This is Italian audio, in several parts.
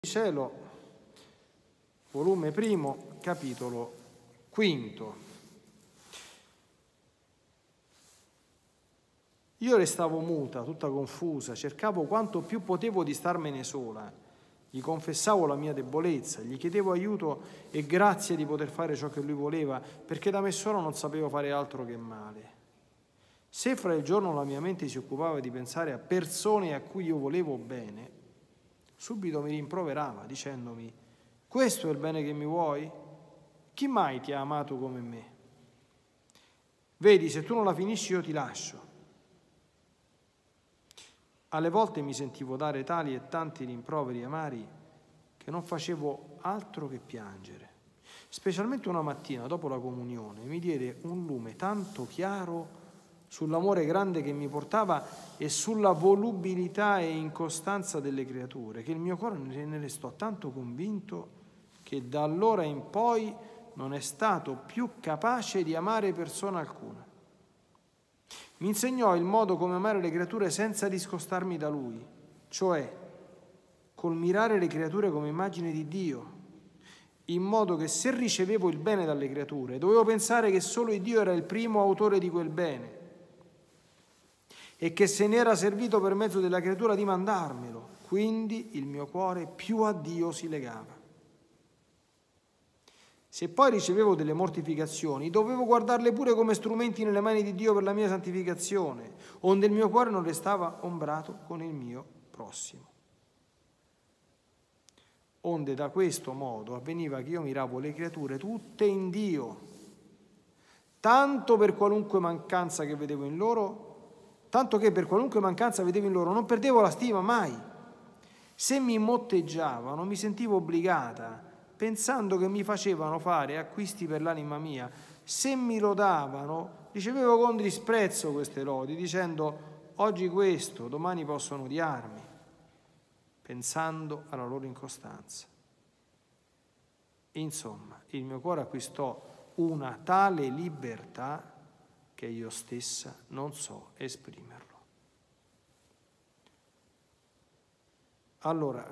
Cielo, volume primo, capitolo quinto. Io restavo muta, tutta confusa, cercavo quanto più potevo di starmene sola. Gli confessavo la mia debolezza, gli chiedevo aiuto e grazie di poter fare ciò che lui voleva, perché da me solo non sapevo fare altro che male. Se fra il giorno la mia mente si occupava di pensare a persone a cui io volevo bene, subito mi rimproverava dicendomi: questo è il bene che mi vuoi? Chi mai ti ha amato come me? Vedi, se tu non la finisci io ti lascio. Alle volte mi sentivo dare tali e tanti rimproveri amari che non facevo altro che piangere. Specialmente una mattina dopo la comunione mi diede un lume tanto chiaro sull'amore grande che mi portava e sulla volubilità e incostanza delle creature, che il mio cuore ne restò tanto convinto che da allora in poi non è stato più capace di amare persona alcuna. Mi insegnò il modo come amare le creature senza discostarmi da lui, cioè col mirare le creature come immagine di Dio, in modo che se ricevevo il bene dalle creature dovevo pensare che solo Dio era il primo autore di quel bene e che se ne era servito per mezzo della creatura di mandarmelo, quindi il mio cuore più a Dio si legava. Se poi ricevevo delle mortificazioni, dovevo guardarle pure come strumenti nelle mani di Dio per la mia santificazione, onde il mio cuore non restava ombrato con il mio prossimo. Onde da questo modo avveniva che io miravo le creature tutte in Dio, tanto che per qualunque mancanza vedevo in loro non perdevo la stima mai. Se mi motteggiavano mi sentivo obbligata, pensando che mi facevano fare acquisti per l'anima mia. Se mi lodavano, ricevevo con disprezzo queste lodi, dicendo: oggi questo, domani possono odiarmi, pensando alla loro incostanza. Insomma, il mio cuore acquistò una tale libertà che io stessa non so esprimerlo. Allora,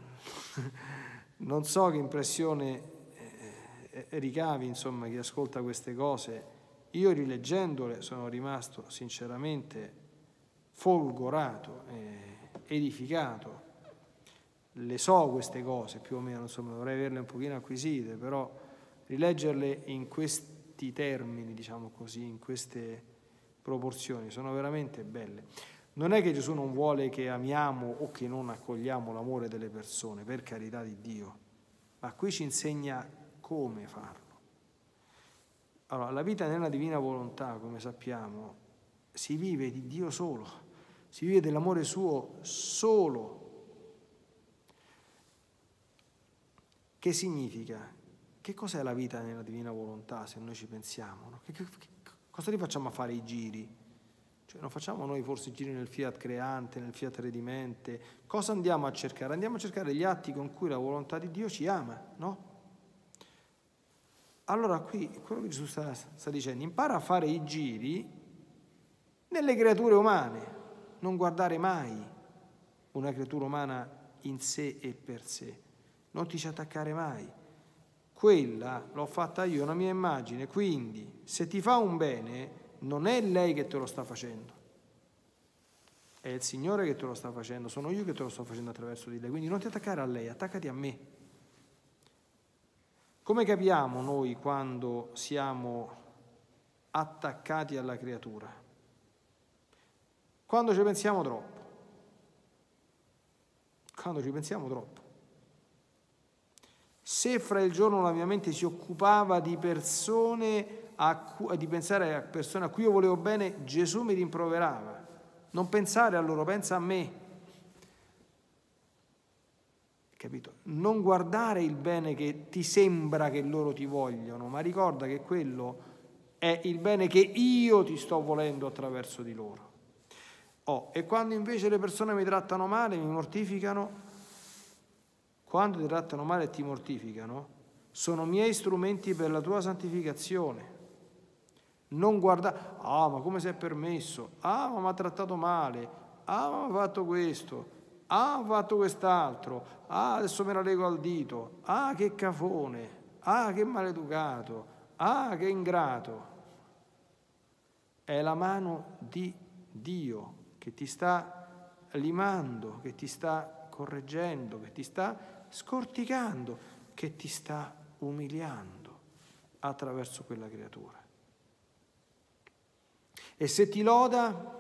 non so che impressione ricavi, insomma, chi ascolta queste cose. Io rileggendole sono rimasto sinceramente folgorato, edificato. Le so queste cose più o meno, insomma, dovrei averle un pochino acquisite, però rileggerle in questi termini, diciamo così, in queste proporzioni, sono veramente belle. Non è che Gesù non vuole che amiamo o che non accogliamo l'amore delle persone, per carità di Dio, ma qui ci insegna come farlo. Allora, la vita nella divina volontà, come sappiamo, si vive di Dio solo, si vive dell'amore suo solo. Che significa? Che cos'è la vita nella divina volontà, se noi ci pensiamo? No? Cosa li facciamo a fare i giri? Cioè, non facciamo noi forse i giri nel fiat creante, nel fiat redimente? Cosa andiamo a cercare? Andiamo a cercare gli atti con cui la volontà di Dio ci ama, no? Allora qui, quello che Gesù sta dicendo, impara a fare i giri nelle creature umane, non guardare mai una creatura umana in sé e per sé, non ti ci attaccare mai. Quella l'ho fatta io, una mia immagine, quindi se ti fa un bene non è lei che te lo sta facendo, è il Signore che te lo sta facendo, sono io che te lo sto facendo attraverso di lei, quindi non ti attaccare a lei, attaccati a me. Come capiamo noi quando siamo attaccati alla creatura? Quando ci pensiamo troppo. Quando ci pensiamo troppo. Se fra il giorno la mia mente si occupava di persone, di pensare a persone a cui io volevo bene, Gesù mi rimproverava. Non pensare a loro, pensa a me. Capito? Non guardare il bene che ti sembra che loro ti vogliono, ma ricorda che quello è il bene che io ti sto volendo attraverso di loro. E quando invece le persone mi trattano male, mi mortificano, quando ti trattano male e ti mortificano, sono miei strumenti per la tua santificazione. Non guardare, ma come si è permesso? Ma mi ha trattato male, ma mi ha fatto questo. Ah, ho fatto quest'altro. Ah, adesso me la lego al dito. Ah, che cafone. Ah, che maleducato. Ah, che ingrato. È la mano di Dio che ti sta limando, che ti sta correggendo, che ti sta scorticando, che ti sta umiliando attraverso quella creatura. E se ti loda,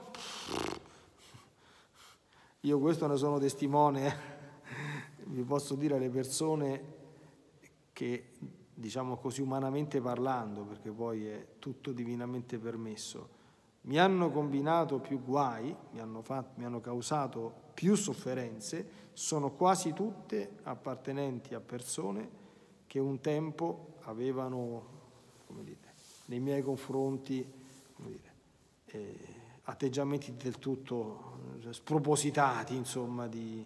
io questo ne sono testimone, vi posso dire alle persone che, diciamo così, umanamente parlando, perché poi è tutto divinamente permesso, mi hanno combinato più guai, mi hanno causato più sofferenze, sono quasi tutte appartenenti a persone che un tempo avevano, come dire, nei miei confronti, come dire, atteggiamenti del tutto spropositati, insomma, di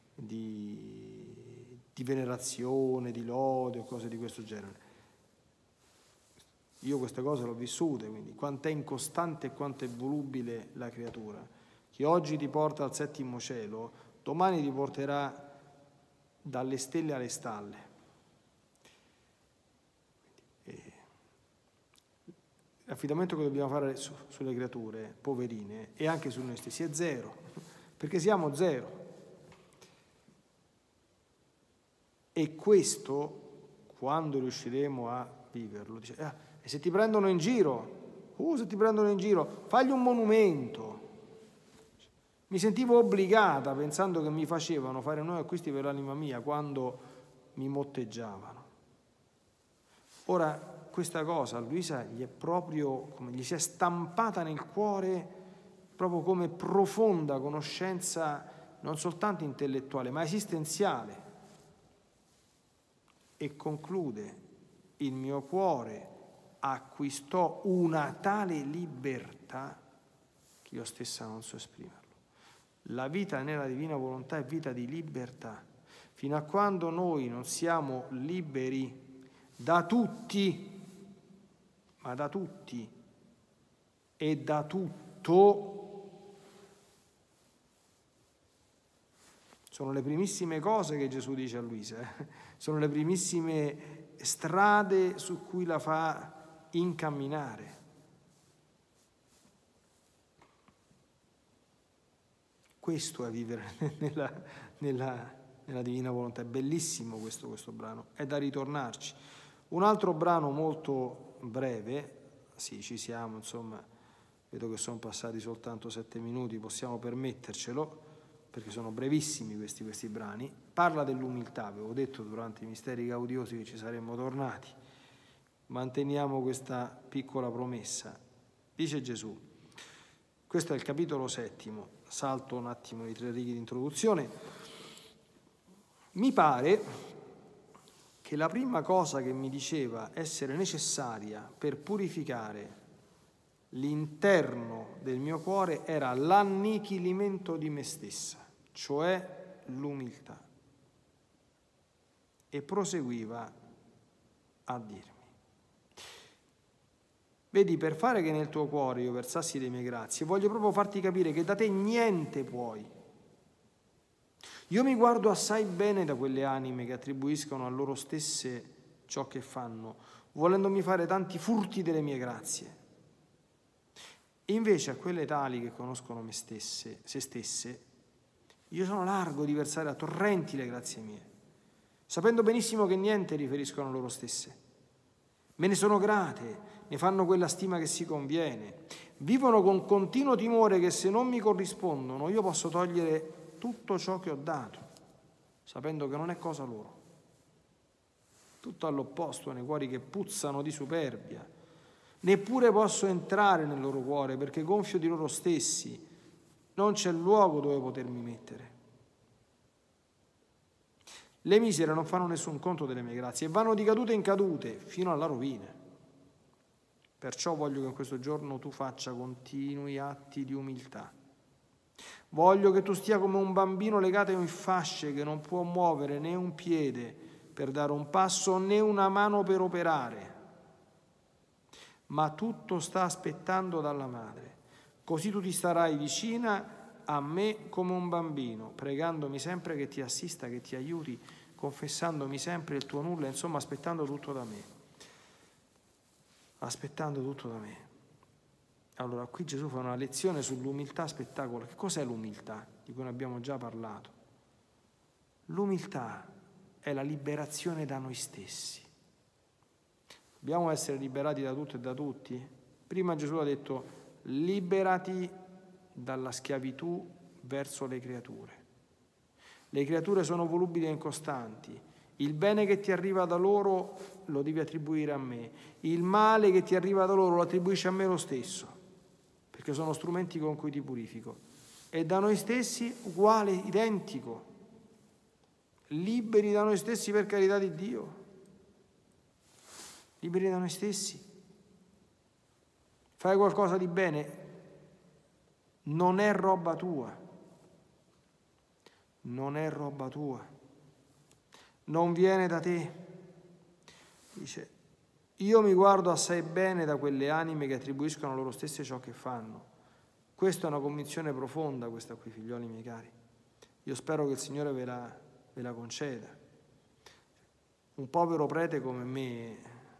venerazione, di lode o cose di questo genere. Io queste cose l'ho vissute, quindi quanto è incostante e quanto è volubile la creatura, che oggi ti porta al settimo cielo, domani ti porterà dalle stelle alle stalle. L'affidamento che dobbiamo fare sulle creature poverine e anche su noi stessi è zero, perché siamo zero. E questo, quando riusciremo a viverlo, dice, e se ti prendono in giro, se ti prendono in giro, fagli un monumento. Mi sentivo obbligata, pensando che mi facevano fare nuovi acquisti per l'anima mia quando mi motteggiavano. Ora, questa cosa a Luisa gli è proprio, gli si è stampata nel cuore proprio come profonda conoscenza non soltanto intellettuale, ma esistenziale. E conclude: il mio cuore acquistò una tale libertà che io stessa non so esprimerlo. La vita nella divina volontà è vita di libertà. Fino a quando noi non siamo liberi da tutti, ma da tutti e da tutto, sono le primissime cose che Gesù dice a Luisa, sono le primissime strade su cui la fa incamminare. Questo è vivere nella divina volontà. È bellissimo questo brano, è da ritornarci. Un altro brano molto breve, sì, ci siamo, insomma, vedo che sono passati soltanto 7 minuti, possiamo permettercelo, perché sono brevissimi questi brani, parla dell'umiltà. Avevo detto durante i misteri gaudiosi che ci saremmo tornati. Manteniamo questa piccola promessa. Dice Gesù, questo è il capitolo 7, salto un attimo i 3 righe di introduzione. Mi pare che la prima cosa che mi diceva essere necessaria per purificare l'interno del mio cuore era l'annichilimento di me stessa, cioè l'umiltà. E proseguiva a dirmi: vedi, per fare che nel tuo cuore io versassi le mie grazie, voglio proprio farti capire che da te niente puoi. Io mi guardo assai bene da quelle anime che attribuiscono a loro stesse ciò che fanno, volendomi fare tanti furti delle mie grazie. E invece a quelle tali che conoscono se stesse, io sono largo di versare a torrenti le grazie mie, sapendo benissimo che niente riferiscono a loro stesse. Me ne sono grate, ne fanno quella stima che si conviene, vivono con continuo timore che se non mi corrispondono io posso togliere tutto ciò che ho dato, sapendo che non è cosa loro. Tutto all'opposto nei cuori che puzzano di superbia. Neppure posso entrare nel loro cuore, perché gonfio di loro stessi non c'è luogo dove potermi mettere. Le misere non fanno nessun conto delle mie grazie e vanno di cadute in cadute fino alla rovina. Perciò voglio che in questo giorno tu faccia continui atti di umiltà. Voglio che tu stia come un bambino legato in fasce che non può muovere né un piede per dare un passo né una mano per operare, ma tutto sta aspettando dalla madre. Così tu ti starai vicina a me come un bambino, pregandomi sempre che ti assista, che ti aiuti, confessandomi sempre il tuo nulla, insomma aspettando tutto da me. Aspettando tutto da me. Allora, qui Gesù fa una lezione sull'umiltà spettacolare. Che cos'è l'umiltà? Di cui ne abbiamo già parlato. L'umiltà è la liberazione da noi stessi. Dobbiamo essere liberati da tutto e da tutti? Prima Gesù ha detto, liberati dalla schiavitù verso le creature. Le creature sono volubili e incostanti. Il bene che ti arriva da loro lo devi attribuire a me. Il male che ti arriva da loro lo attribuisci a me lo stesso, perché sono strumenti con cui ti purifico. E da noi stessi uguale, identico. Liberi da noi stessi per carità di Dio. Liberi da noi stessi. Fai qualcosa di bene, non è roba tua. Non è roba tua. Non viene da te. Dice, io mi guardo assai bene da quelle anime che attribuiscono a loro stesse ciò che fanno. Questa è una convinzione profonda, questa qui, figlioli miei cari. Io spero che il Signore ve la conceda. Un povero prete come me,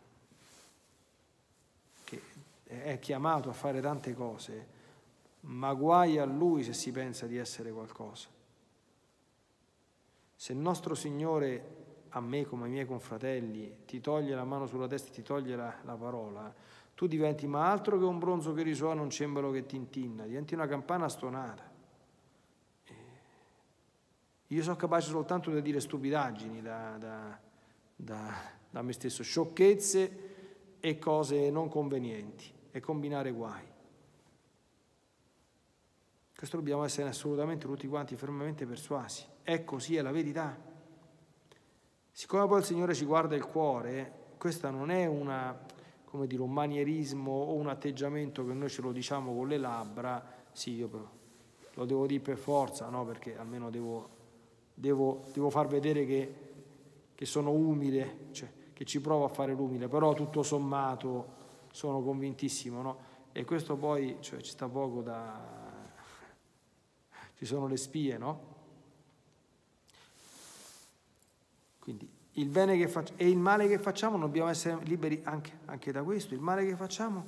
che è chiamato a fare tante cose, ma guai a lui se si pensa di essere qualcosa. Se il nostro Signore, a me come ai miei confratelli, ti toglie la mano sulla testa e ti toglie la parola, tu diventi ma altro che un bronzo che risuona, un cembalo che tintinna, diventi una campana stonata. Io sono capace soltanto di dire stupidaggini da me stesso, sciocchezze e cose non convenienti e combinare guai. Questo dobbiamo essere assolutamente tutti quanti fermamente persuasi. È così, è la verità. Siccome poi il Signore ci guarda il cuore, questa non è un manierismo o un atteggiamento che noi ce lo diciamo con le labbra, sì, io però lo devo dire per forza, no? Perché almeno devo far vedere che sono umile, cioè che ci provo a fare l'umile, però tutto sommato sono convintissimo, no? E questo poi, cioè, ci sta poco da... ci sono le spie, no? Quindi il bene che facciamo e il male che facciamo dobbiamo essere liberi anche da questo. Il male che facciamo,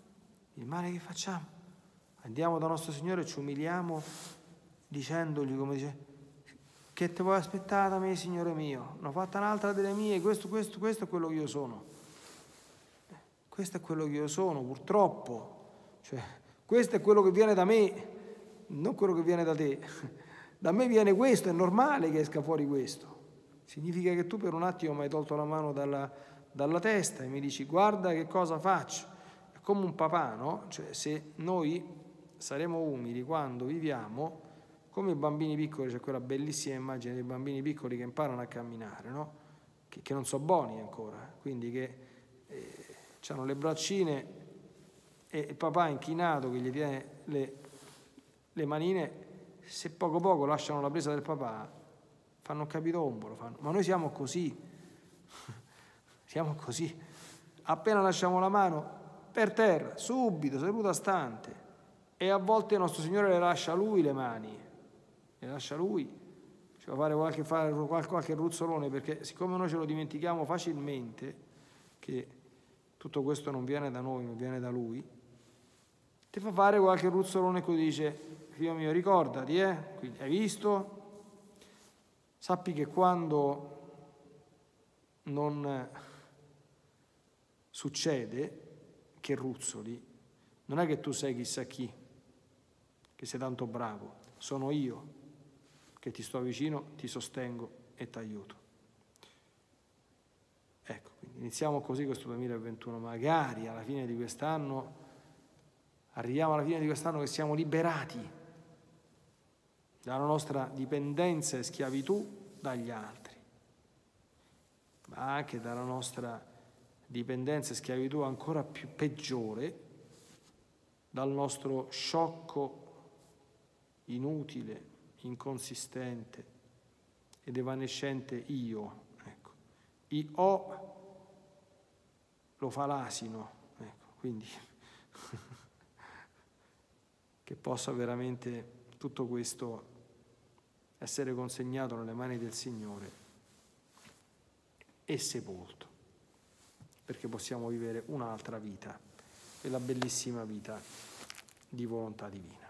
andiamo da nostro Signore e ci umiliamo dicendogli, come dice, che te vuoi aspettare da me, Signore mio? Ne ho fatta un'altra delle mie, questo è quello che io sono. Questo è quello che io sono, purtroppo. Cioè, questo è quello che viene da me, non quello che viene da te. Da me viene questo, è normale che esca fuori questo. Significa che tu per un attimo mi hai tolto la mano dalla testa e mi dici guarda che cosa faccio. È come un papà, no? Cioè, se noi saremo umili quando viviamo come i bambini piccoli, c'è quella bellissima immagine dei bambini piccoli che imparano a camminare, no? Che non so buoni ancora, quindi che hanno le braccine e il papà inchinato che gli tiene le manine, se poco poco lasciano la presa del papà, fanno un capitombolo, ma noi siamo così, siamo così, appena lasciamo la mano per terra, subito, seduta stante, e a volte il nostro Signore le lascia a Lui le mani, le lascia a Lui, ci fa fare qualche ruzzolone, perché siccome noi ce lo dimentichiamo facilmente, che tutto questo non viene da noi, ma viene da Lui, ti fa fare qualche ruzzolone che dice, figlio mio, ricordati, quindi hai visto? Sappi che quando non succede che ruzzoli, non è che tu sei chissà chi, che sei tanto bravo, sono io che ti sto vicino, ti sostengo e ti aiuto. Ecco, quindi iniziamo così questo 2021, magari alla fine di quest'anno, arriviamo alla fine di quest'anno che siamo liberati dalla nostra dipendenza e schiavitù dagli altri, ma anche dalla nostra dipendenza e schiavitù ancora più peggiore, dal nostro sciocco, inutile, inconsistente ed evanescente io. Ecco. Io lo fa l'asino, ecco, quindi che possa veramente tutto questo essere consegnato nelle mani del Signore e sepolto, perché possiamo vivere un'altra vita, e la bellissima vita di volontà divina.